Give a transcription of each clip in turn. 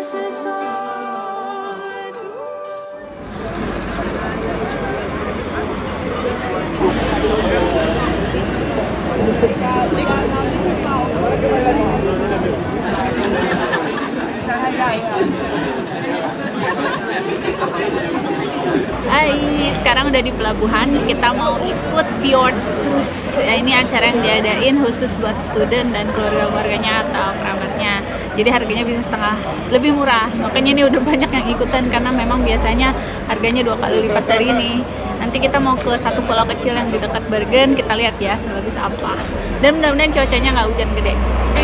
Hai, sekarang udah di pelabuhan, kita mau ikut Fjord Cruise. Ini acara yang diadain khusus buat student dan keluarga-keluarganya atau kerabatnya. Jadi harganya bisa setengah lebih murah. Makanya ini udah banyak yang ikutan karena memang biasanya harganya 2 kali lipat dari ini. Nanti kita mau ke satu pulau kecil yang di dekat Bergen, kita lihat ya sebagus apa. Dan mudah-mudahan cuacanya nggak hujan gede.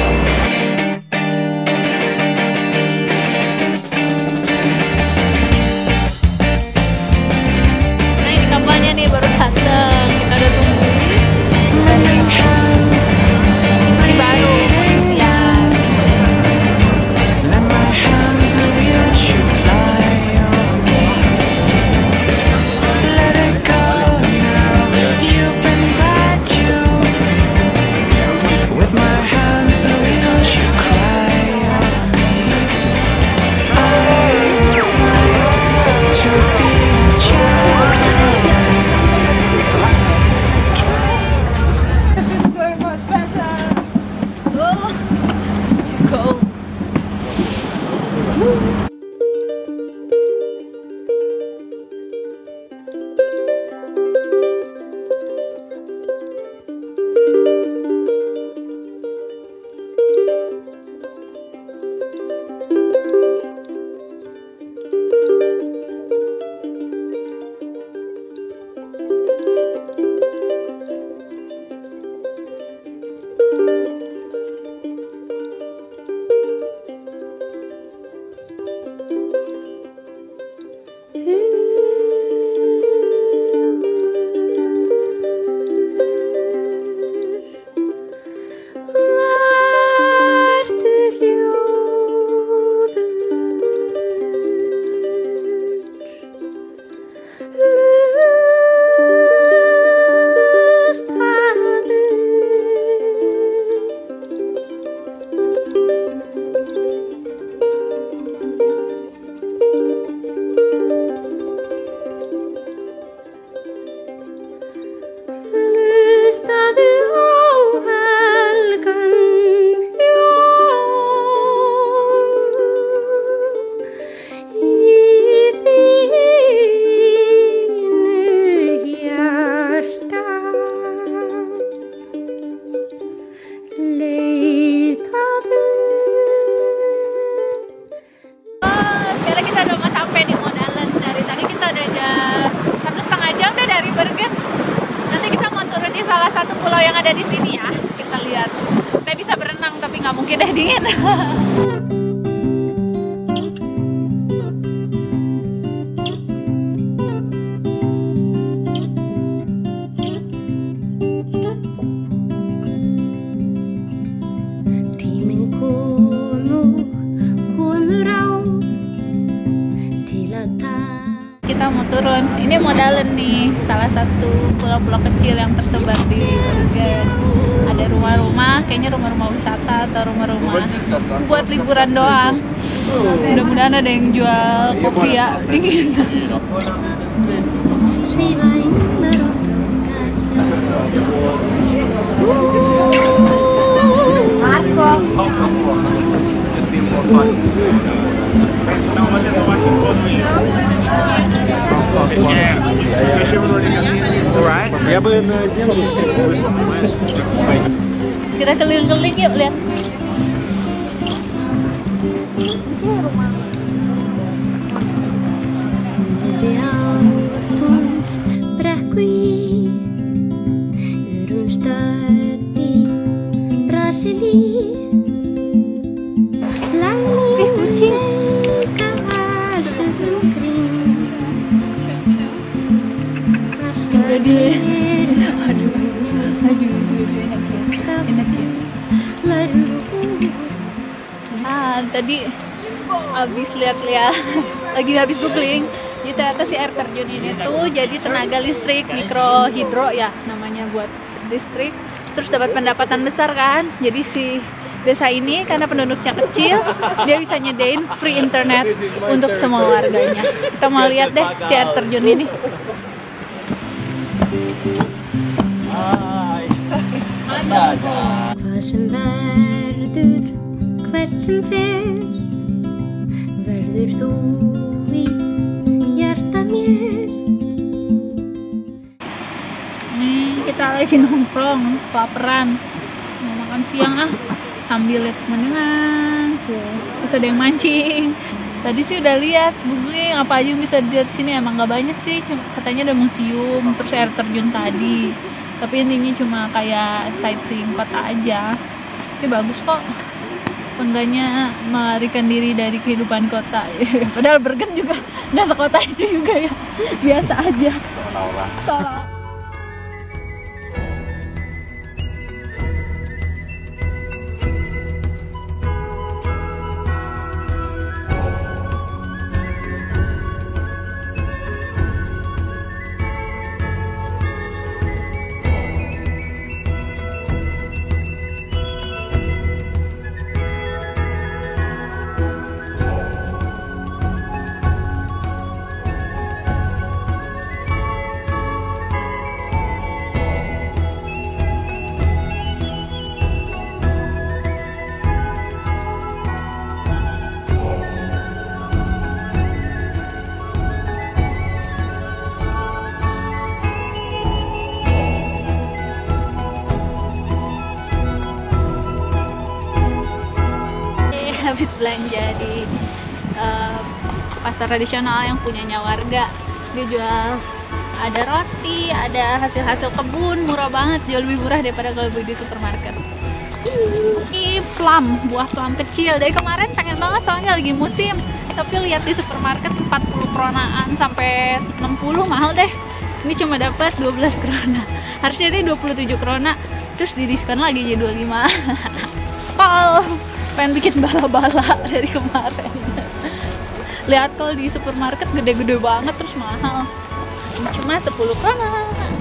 Baru datang, kita udah tungguin. Ini baru siang. Salah satu pulau yang ada di sini ya, kita lihat. Kita bisa berenang tapi nggak mungkin deh dingin. Kita mau turun. Ini Modalen nih, salah satu pulau-pulau kecil yang tersebar di Bergen. Ada rumah-rumah, kayaknya rumah-rumah wisata atau rumah-rumah buat liburan doang. Mudah-mudahan ada yang jual kopi ya, dingin. Kita keliling-keliling yuk, lihat. Tadi habis lihat-lihat, lagi habis googling, jadi ternyata si air terjun ini tuh jadi tenaga listrik mikrohidro ya namanya, buat listrik, terus dapat pendapatan besar kan. Jadi si desa ini karena penduduknya kecil, dia bisa nyedain free internet untuk semua warganya. Kita mau lihat deh si air terjun ini. Hvað sem verður, hvert sem fer, verður þú í hjarta mér. Kita lagi nongkrong, kelaparan, mau makan siang sambil lihat pemandangan. Terus ada yang mancing. Tadi sih udah lihat googling apa aja yang bisa dilihat sini, emang nggak banyak sih, katanya ada museum, terus air terjun tadi. Tapi intinya cuma kayak sightseeing kota aja. Tapi bagus kok. Seenggaknya melarikan diri dari kehidupan kota. Padahal Bergen juga nggak sekota itu juga ya. Biasa aja. Salah. Habis belanja di pasar tradisional yang punyanya warga. Dia jual ada roti, ada hasil-hasil kebun, murah banget, jauh lebih murah daripada kalau beli di supermarket. Ini plum, buah plum kecil. Dari kemarin pengen banget soalnya lagi musim, tapi lihat di supermarket 40 kronaan sampai 60, mahal deh. Ini cuma dapat 12 krona. Harusnya dia 27 krona, terus didiskon lagi jadi 25. Pol, pengen bikin bala-bala dari kemarin. Lihat kalau di supermarket gede-gede banget terus mahal. Ini cuma 10 krona.